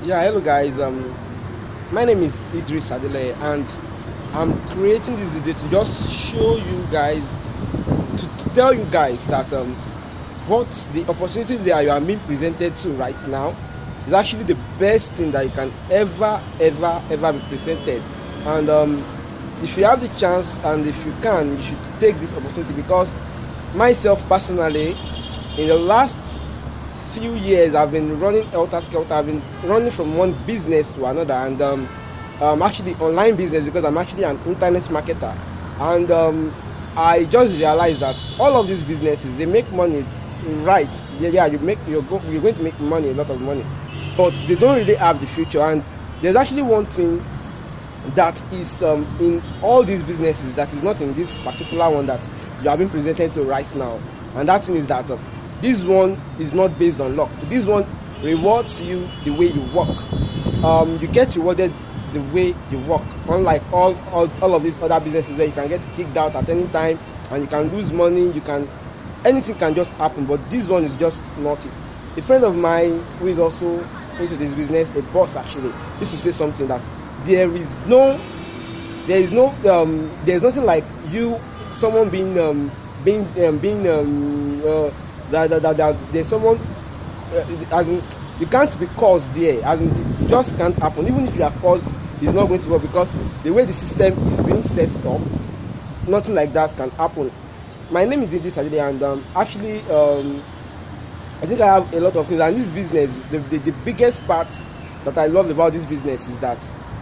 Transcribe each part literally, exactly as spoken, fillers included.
Yeah, hello guys. Um, my name is Idris Adeleye, and I'm creating this video to just show you guys, to, to tell you guys that um, what the opportunity that you are being presented to right now is actually the best thing that you can ever, ever, ever be presented. And um, if you have the chance and if you can, you should take this opportunity, because myself personally, in the last few years I've been running helter skelter. I've been running from one business to another, and um, um, actually online business, because I'm actually an internet marketer. And um, I just realized that all of these businesses, they make money, right? Yeah, yeah, you make you're, go, you're going to make money, a lot of money, but they don't really have the future. And there's actually one thing that is um, in all these businesses that is not in this particular one that you have been presented to right now, and that thing is that um, this one is not based on luck. This one rewards you the way you work. Um, you get rewarded the way you work. Unlike all, all all of these other businesses where you can get kicked out at any time and you can lose money, you can anything can just happen. But this one is just not it. A friend of mine who is also into this business, a boss actually, used to say something that there is no, there is no, um, there is nothing like you, someone being um, being um, being um, uh, That, that, that, that there's someone, uh, as in, you can't be caused there, as in, it just can't happen. Even if you are caused, it's not going to work, because the way the system is being set up, nothing like that can happen. My name is Idris Adeleye, and um, actually, um, I think I have a lot of things. And this business, the, the, the biggest part that I love about this business is that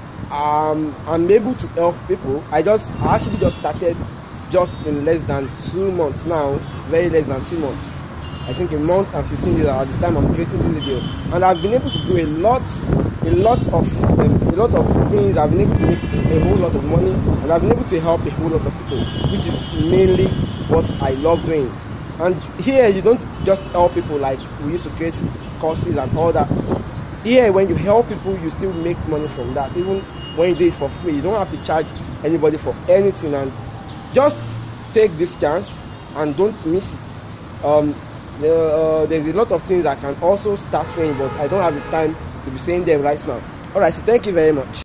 um, I'm able to help people. I just, I actually just started just in less than two months now, very less than two months. I think a month and fifteen days at the time I'm creating this video, and I've been able to do a lot, a lot of, um, a lot of things. I've been able to make a whole lot of money, and I've been able to help a whole lot of people, which is mainly what I love doing. And here, you don't just help people like we used to create courses and all that. Here, when you help people, you still make money from that. Even when you do it for free, you don't have to charge anybody for anything. And just take this chance and don't miss it. Um, Uh, there's a lot of things I can also start saying, but I don't have the time to be saying them right now. Alright, so thank you very much.